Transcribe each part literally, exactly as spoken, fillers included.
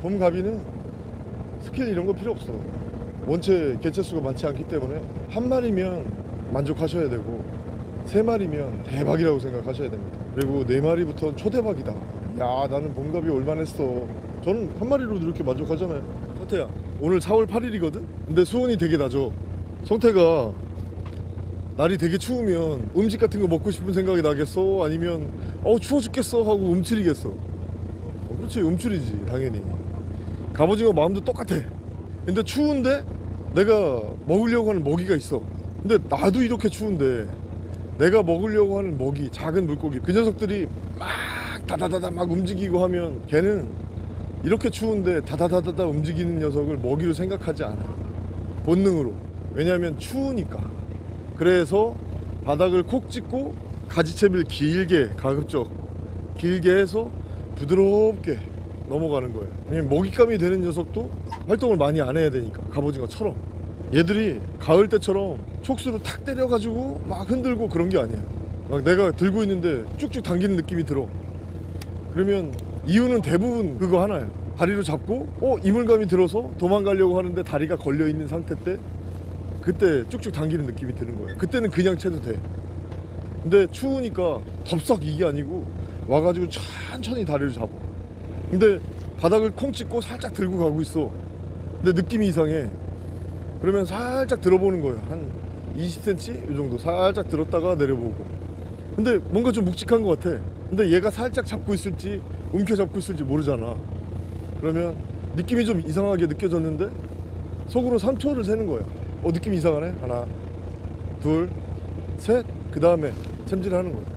봄가비는 스킬 이런 거 필요 없어. 원체 개체수가 많지 않기 때문에 한 마리면 만족하셔야 되고 세 마리면 대박이라고 생각하셔야 됩니다. 그리고 네 마리부터는 초대박이다. 야, 나는 봄가비 얼마나 했어. 저는 한 마리로도 이렇게 만족하잖아요. 성태야, 오늘 사월 팔일이거든? 근데 수온이 되게 낮어. 성태가 날이 되게 추우면 음식 같은 거 먹고 싶은 생각이 나겠어? 아니면 어 추워 죽겠어 하고 움츠리겠어? 어, 그렇지, 움츠리지 당연히. 갑오징어 마음도 똑같아. 근데 추운데 내가 먹으려고 하는 먹이가 있어. 근데 나도 이렇게 추운데 내가 먹으려고 하는 먹이, 작은 물고기, 그 녀석들이 막 다다다다 막 움직이고 하면 걔는 이렇게 추운데 다다다다다 움직이는 녀석을 먹이로 생각하지 않아. 본능으로. 왜냐하면 추우니까. 그래서 바닥을 콕 찍고 가지채비를 길게, 가급적 길게 해서 부드럽게 넘어가는 거예요. 왜냐면 먹잇감이 되는 녀석도 활동을 많이 안 해야 되니까. 갑오징어처럼 얘들이 가을 때처럼 촉수로 탁 때려가지고 막 흔들고 그런 게 아니야. 막 내가 들고 있는데 쭉쭉 당기는 느낌이 들어. 그러면 이유는 대부분 그거 하나야. 다리로 잡고 어 이물감이 들어서 도망가려고 하는데 다리가 걸려있는 상태 때 그때 쭉쭉 당기는 느낌이 드는 거야. 그때는 그냥 채도 돼. 근데 추우니까 덥석 이게 아니고 와가지고 천천히 다리를 잡아. 근데 바닥을 콩 찍고 살짝 들고 가고 있어. 근데 느낌이 이상해. 그러면 살짝 들어보는 거예요. 한 이십 센티미터 이 정도 살짝 들었다가 내려보고. 근데 뭔가 좀 묵직한 것 같아. 근데 얘가 살짝 잡고 있을지 움켜 잡고 있을지 모르잖아. 그러면 느낌이 좀 이상하게 느껴졌는데 속으로 삼 초를 세는 거야. 어 느낌이 이상하네. 하나 둘 셋. 그 다음에 챔질하는 거야.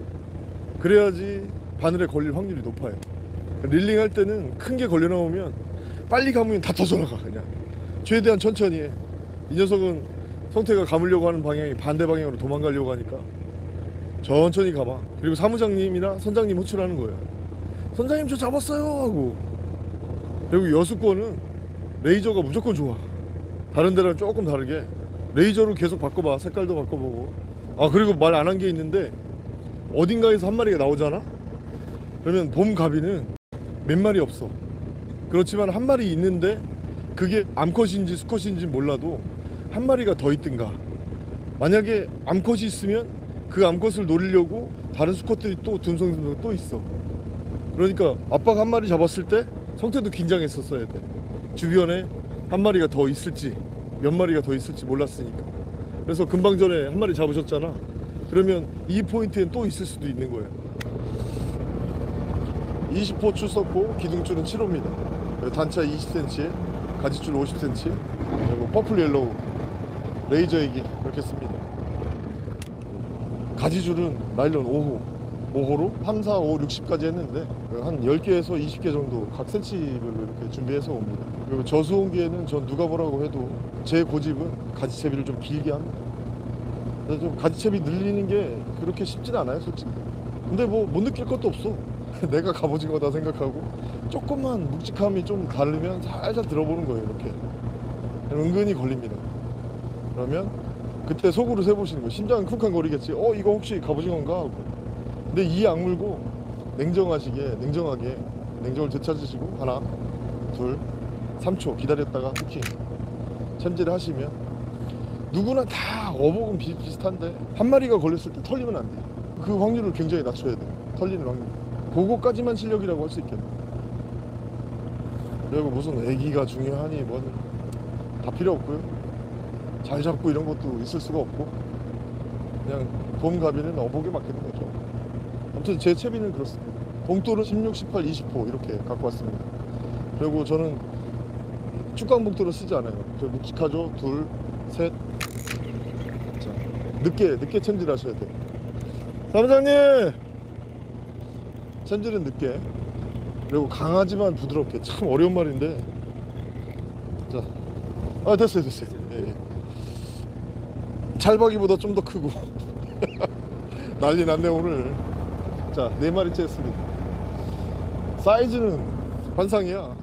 그래야지 바늘에 걸릴 확률이 높아요. 릴링 할 때는 큰 게 걸려 나오면 빨리 감으면 다 터져나가. 그냥 최대한 천천히 해. 이 녀석은 성태가 감으려고 하는 방향이 반대 방향으로 도망가려고 하니까 천천히 감아. 그리고 사무장님이나 선장님 호출하는 거예요. 선장님 저 잡았어요 하고. 그리고 여수권은 레이저가 무조건 좋아. 다른 데랑 조금 다르게 레이저로 계속 바꿔봐. 색깔도 바꿔보고. 아 그리고 말 안 한 게 있는데 어딘가에서 한 마리가 나오잖아. 그러면 봄가비는 몇 마리 없어. 그렇지만 한 마리 있는데 그게 암컷인지 수컷인지 몰라도 한 마리가 더 있든가. 만약에 암컷이 있으면 그 암컷을 노리려고 다른 수컷들이 또 듬성듬성 또 있어. 그러니까 아빠가 한 마리 잡았을 때 성태도 긴장했었어야 돼. 주변에 한 마리가 더 있을지 몇 마리가 더 있을지 몰랐으니까. 그래서 금방 전에 한 마리 잡으셨잖아. 그러면 이 포인트엔 또 있을 수도 있는 거예요. 이십 호 출석호, 기둥줄은 칠 호입니다 단차 이십 센티미터, 가지줄 오십 센티미터, 그리고 퍼플 옐로우 레이저 얘기 이렇게 씁니다. 가지줄은 나일론 오 호, 오 호로 삼, 사, 오, 육십까지 했는데 한 열 개에서 이십 개 정도 각 센치별로 이렇게 준비해서 옵니다. 그리고 저수온기에는 전 누가 뭐라고 해도 제 고집은 가지채비를 좀 길게 합니다. 그래서 좀 가지채비 늘리는 게 그렇게 쉽진 않아요 솔직히. 근데 뭐 못 느낄 것도 없어. 내가 갑오징어다 생각하고 조금만 묵직함이 좀 다르면 살짝 들어보는 거예요. 이렇게 은근히 걸립니다. 그러면 그때 속으로 세보시는 거예요. 심장은 쿵쾅거리겠지. 어 이거 혹시 갑오징어인가 하고. 근데 이 악물고 냉정하시게 냉정하게 냉정을 되찾으시고 하나 둘 삼 초 기다렸다가 후킹 챔질 하시면 누구나 다 어복은 비슷비슷한데 한 마리가 걸렸을 때 털리면 안 돼요. 그 확률을 굉장히 낮춰야 돼요. 털리는 확률. 그거까지만 실력이라고 할 수 있겠네. 그리고 무슨 애기가 중요하니 뭐니 다 필요 없고요. 잘 잡고 이런 것도 있을 수가 없고 그냥 봄가비는 어복에 맡기는 거죠. 아무튼 제 채비는 그렇습니다. 봉돌은 십육, 십팔, 이십 호 이렇게 갖고 왔습니다. 그리고 저는 축강 봉돌을 쓰지 않아요. 저 묵직하죠. 둘, 셋. 자, 늦게 늦게 챔질 하셔야 돼요. 사무장님! 챔질은 늦게. 그리고 강하지만 부드럽게. 참 어려운 말인데. 자, 아 됐어요 됐어요. 예, 예. 찰박이보다 좀 더 크고 난리 났네 오늘. 자, 네 마리째 했습니다. 사이즈는 환상이야.